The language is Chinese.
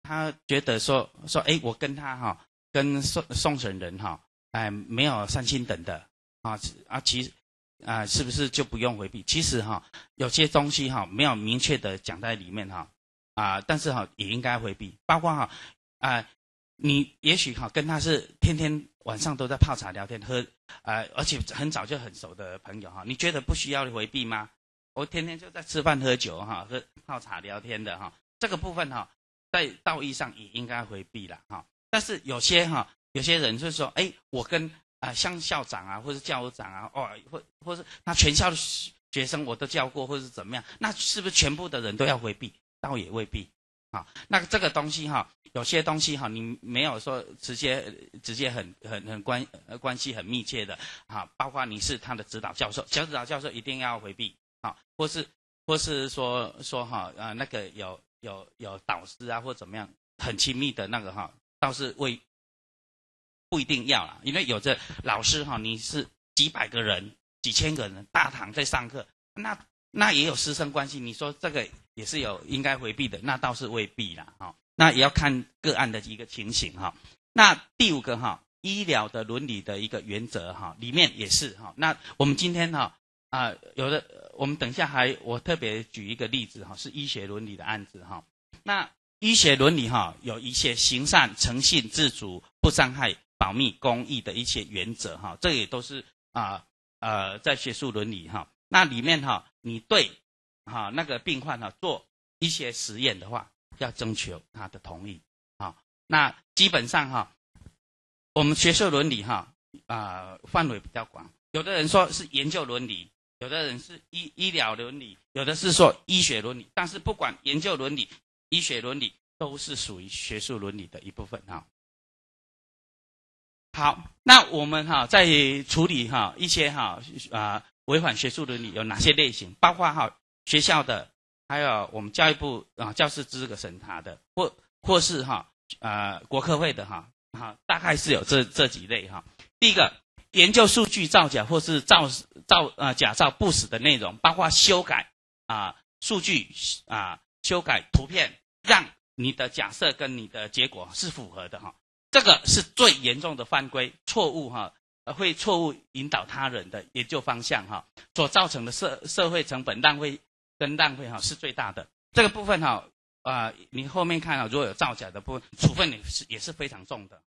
他觉得说，哎，我跟他哈，跟送审人哈，没有3星等的其实是不是就不用回避？其实哈，有些东西哈没有明确的讲在里面哈，但是哈也应该回避，包括哈你也许哈跟他是天天晚上都在泡茶聊天喝而且很早就很熟的朋友哈，你觉得不需要回避吗？我天天就在吃饭喝酒哈，泡茶聊天的哈，这个部分哈在道义上也应该回避了哈。但是有些人就是说，哎，我跟像校长啊，或是教务长啊，或是他全校的学生我都教过，或是怎么样，那是不是全部的人都要回避？倒也未必。那这个东西哈，有些东西哈，你没有说直接很关系很密切的包括你是他的指导教授，小指导教授一定要回避或是说那个有导师啊或怎么样很亲密的那个倒是不一定要啦，因为有的老师你是几百个人、几千个人大堂在上课，那也有师生关系，你说这个也是有应该回避的，那倒是未必啦那也要看个案的一个情形那第5个医疗的伦理的一个原则里面也是那我们今天有的我们等一下我特别举一个例子是医学伦理的案子那医学伦理有一些行善、诚信、自主、不伤害、保密、公益的一些原则这也都是在学术伦理那里面你对那个病患做一些实验的话，要征求他的同意那基本上我们学术伦理范围比较广，有的人说是研究伦理，有的人是医疗伦理，有的是说医学伦理，但是不管研究伦理、医学伦理都是属于学术伦理的一部分好，那我们在处理一些违反学术伦理有哪些类型？包括学校的，还有我们教育部教师资格审查的，或是国科会的大概是有这几类第一个，研究数据造假或是假造不实的内容，包括修改数据修改图片，让你的假设跟你的结果是符合的这个是最严重的犯规，错误会错误引导他人的研究方向所造成的社会成本浪费是最大的。这个部分你后面看如果有造假的部分，处分也是非常重的